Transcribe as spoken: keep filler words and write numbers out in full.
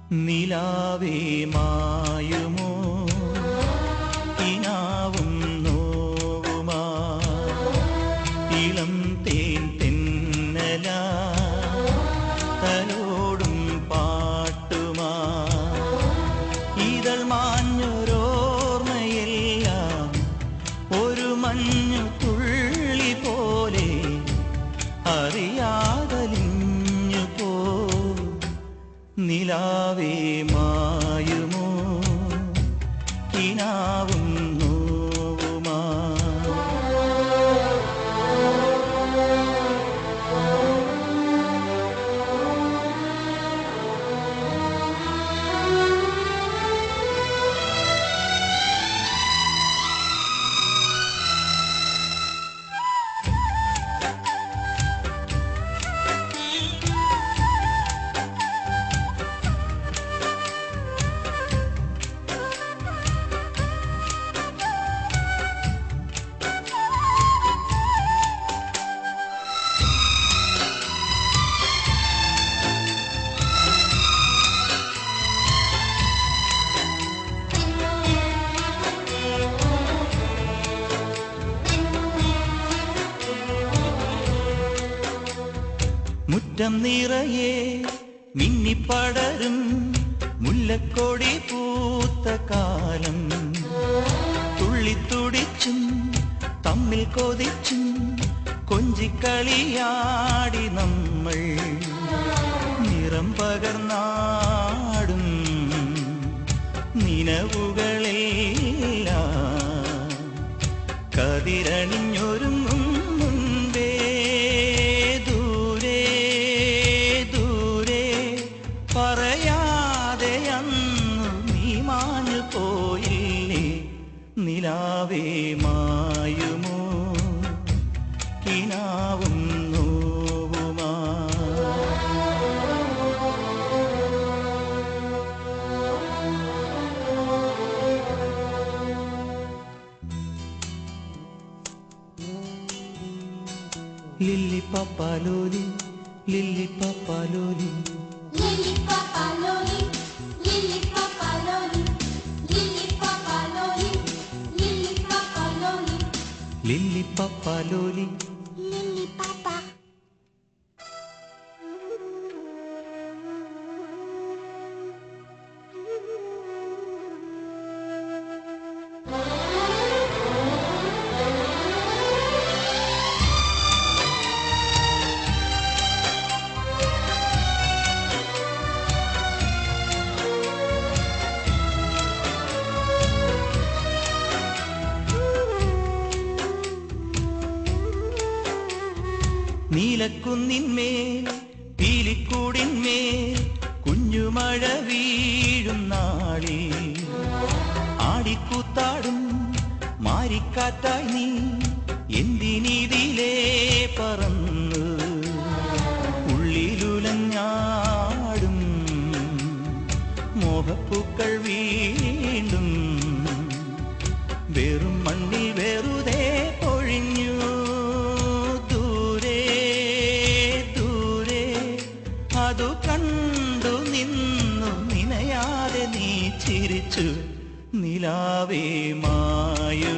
നിലാവേ മായുമോ കിനാവും നോവുമാ ഇളം തേൻ തെന്നല തലോടും പാട്ടുമാ ഇതൾ മാഞ്ഞൊരോർമ്മയെല്ലാം ഒരു മഞ്ഞു തുള്ളി പോലെ അറിയാതലിഞ്ഞു പോ നിലാവേ മായുമോ കിനാവും നോവുമാ മുറ്റം നിറയെ മിന്നിപ്പടരും മുല്ലക്കൊടി പൂത്ത കാലം തുള്ളിത്തുടിച്ചും തമ്മിൽ കൊതിച്ചും കൊഞ്ചിക്കളിയാടി നമ്മൾ നിറം പകർന്നാടും നിലവുകളെല്ലാം കതിരണിഞ്ഞൊരുങ്ങും മുൻപേ പറയാതെ അന്നു നീ മാഞ്ഞു പോയില്ലേ നിലാവേ മായുമോ കിനാവും നോവുമാ Lili Papa Loli Lili Papa Loli Lili Papa Loli, Lili Papa Loli, Lili Papa Loli, Lili Papa Loli, Lili Papa Loli Lili Papa. നീലക്കുന്നിന്മേൽ പീലിക്കൂടിന്മേൽ കുഞ്ഞുമഴ വീഴും നാളിൽ ആടിക്കൂത്താടും മാരിക്കാറ്റായി നീ എന്തിനിതിലേ പറന്നു ഉള്ളിലുലഞ്ഞാടും മോഹപ്പൂക്കൾ വീണ്ടും വെറും മണ്ണിൽ വെറുതെ പൊഴിഞ്ഞു അതു കണ്ടു നിന്നു നിനയാതെ നീ ചിരിച്ചു നിലാവേ മായു